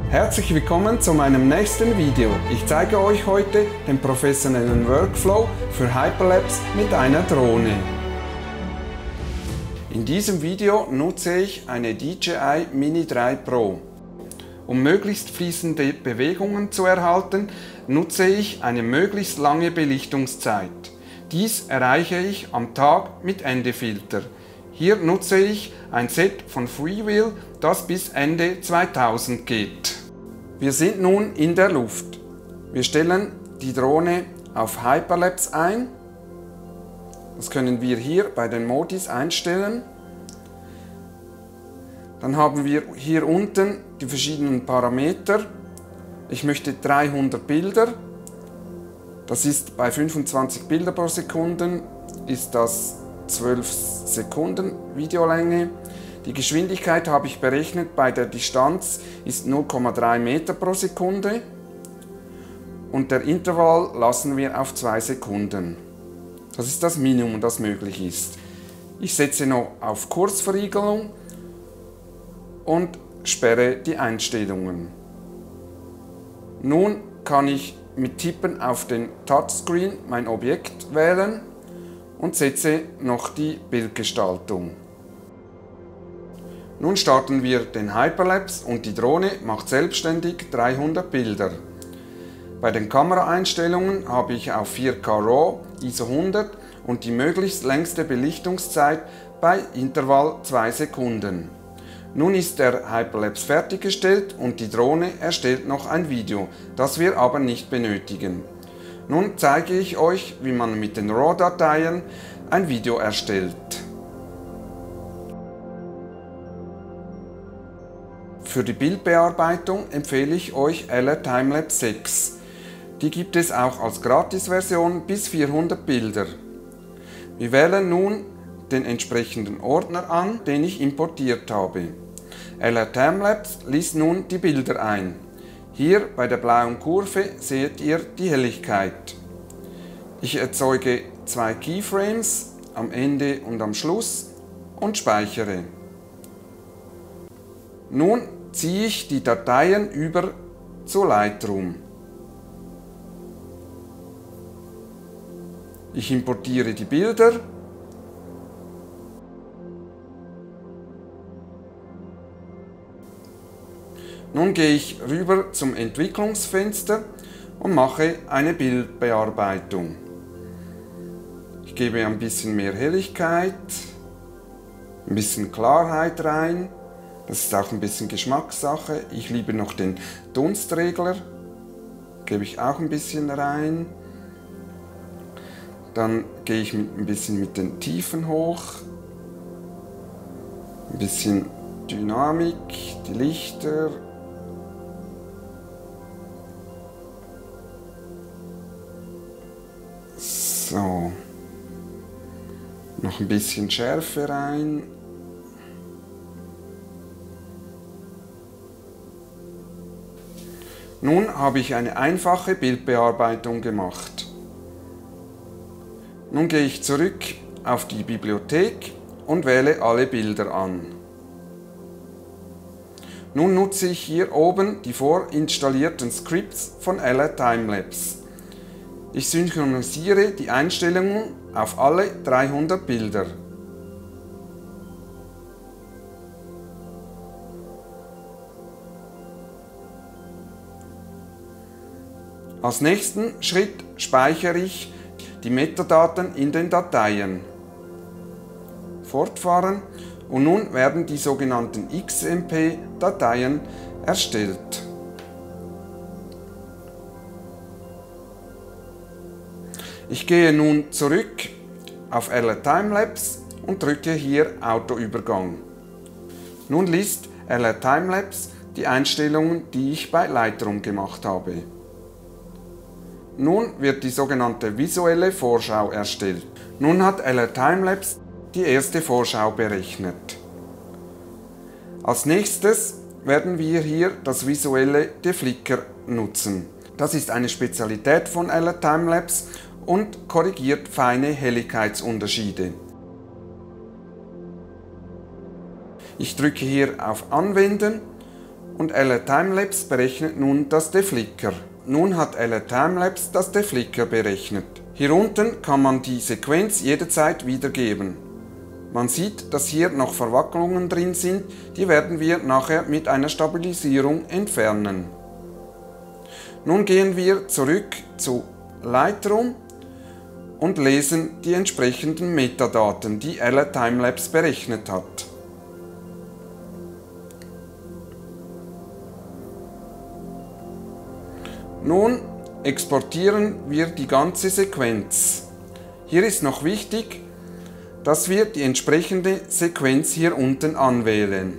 Herzlich willkommen zu meinem nächsten Video. Ich zeige euch heute den professionellen Workflow für Hyperlapse mit einer Drohne. In diesem Video nutze ich eine DJI Mini 3 Pro. Um möglichst fließende Bewegungen zu erhalten, nutze ich eine möglichst lange Belichtungszeit. Dies erreiche ich am Tag mit ND-Filter. Hier nutze ich ein Set von Freewheel, das bis Ende 2000 geht. Wir sind nun in der Luft. Wir stellen die Drohne auf Hyperlapse ein. Das können wir hier bei den Modis einstellen. Dann haben wir hier unten die verschiedenen Parameter. Ich möchte 300 Bilder. Das ist bei 25 Bilder pro Sekunde, ist das 12 Sekunden Videolänge. Die Geschwindigkeit habe ich berechnet, bei der Distanz ist 0,3 Meter pro Sekunde und der Intervall lassen wir auf 2 Sekunden. Das ist das Minimum, das möglich ist. Ich setze noch auf Kurzverriegelung und sperre die Einstellungen. Nun kann ich mit Tippen auf den Touchscreen mein Objekt wählen und setze noch die Bildgestaltung. Nun starten wir den Hyperlapse und die Drohne macht selbstständig 300 Bilder. Bei den Kameraeinstellungen habe ich auf 4K RAW, ISO 100 und die möglichst längste Belichtungszeit bei Intervall 2 Sekunden. Nun ist der Hyperlapse fertiggestellt und die Drohne erstellt noch ein Video, das wir aber nicht benötigen. Nun zeige ich euch, wie man mit den RAW-Dateien ein Video erstellt. Für die Bildbearbeitung empfehle ich euch LR Timelapse 6. Die gibt es auch als Gratisversion bis 400 Bilder. Wir wählen nun den entsprechenden Ordner an, den ich importiert habe. LR Timelapse liest nun die Bilder ein. Hier bei der blauen Kurve seht ihr die Helligkeit. Ich erzeuge 2 Keyframes am Ende und am Schluss und speichere. Nun ziehe ich die Dateien über zu Lightroom. Ich importiere die Bilder. Nun gehe ich rüber zum Entwicklungsfenster und mache eine Bildbearbeitung. Ich gebe ein bisschen mehr Helligkeit, ein bisschen Klarheit rein. Das ist auch ein bisschen Geschmackssache. Ich liebe noch den Dunstregler, gebe ich auch ein bisschen rein. Dann gehe ich ein bisschen mit den Tiefen hoch, ein bisschen Dynamik, die Lichter. So, noch ein bisschen Schärfe rein. Nun habe ich eine einfache Bildbearbeitung gemacht. Nun gehe ich zurück auf die Bibliothek und wähle alle Bilder an. Nun nutze ich hier oben die vorinstallierten Scripts von LR Timelapse. Ich synchronisiere die Einstellungen auf alle 300 Bilder. Als nächsten Schritt speichere ich die Metadaten in den Dateien. Fortfahren und nun werden die sogenannten XMP-Dateien erstellt. Ich gehe nun zurück auf LR Timelapse und drücke hier Autoübergang. Nun liest LR Timelapse die Einstellungen, die ich bei Lightroom gemacht habe. Nun wird die sogenannte visuelle Vorschau erstellt. Nun hat LR Timelapse die erste Vorschau berechnet. Als nächstes werden wir hier das visuelle Deflicker nutzen. Das ist eine Spezialität von LR Timelapse und korrigiert feine Helligkeitsunterschiede. Ich drücke hier auf Anwenden und LR Timelapse berechnet nun das Deflicker. Nun hat LR Timelapse das Deflicker berechnet. Hier unten kann man die Sequenz jederzeit wiedergeben. Man sieht, dass hier noch Verwacklungen drin sind, die werden wir nachher mit einer Stabilisierung entfernen. Nun gehen wir zurück zu Lightroom und lesen die entsprechenden Metadaten, die LR Timelapse berechnet hat. Nun exportieren wir die ganze Sequenz. Hier ist noch wichtig, dass wir die entsprechende Sequenz hier unten anwählen.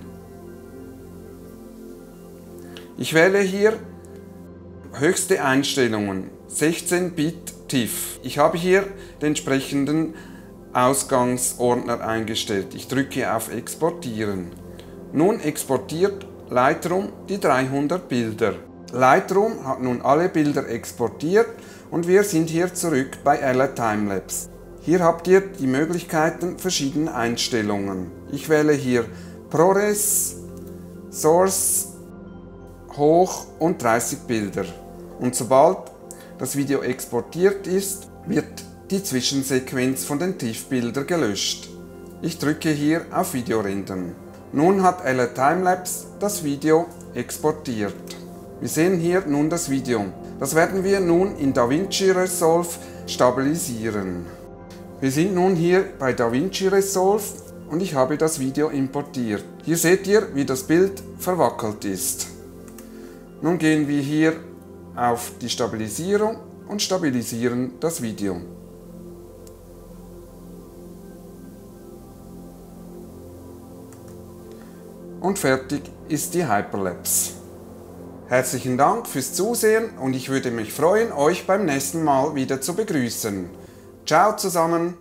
Ich wähle hier höchste Einstellungen, 16 Bit TIFF. Ich habe hier den entsprechenden Ausgangsordner eingestellt. Ich drücke auf Exportieren. Nun exportiert Lightroom die 300 Bilder. Lightroom hat nun alle Bilder exportiert und wir sind hier zurück bei LR Timelapse. Hier habt ihr die Möglichkeiten verschiedener Einstellungen. Ich wähle hier ProRes, Source, Hoch und 30 Bilder. Und sobald das Video exportiert ist, wird die Zwischensequenz von den TIFF-Bildern gelöscht. Ich drücke hier auf Video rendern. Nun hat LR Timelapse das Video exportiert. Wir sehen hier nun das Video. Das werden wir nun in DaVinci Resolve stabilisieren. Wir sind nun hier bei DaVinci Resolve und ich habe das Video importiert. Hier seht ihr, wie das Bild verwackelt ist. Nun gehen wir hier auf die Stabilisierung und stabilisieren das Video. Und fertig ist die Hyperlapse. Herzlichen Dank fürs Zusehen und ich würde mich freuen, euch beim nächsten Mal wieder zu begrüßen. Ciao zusammen!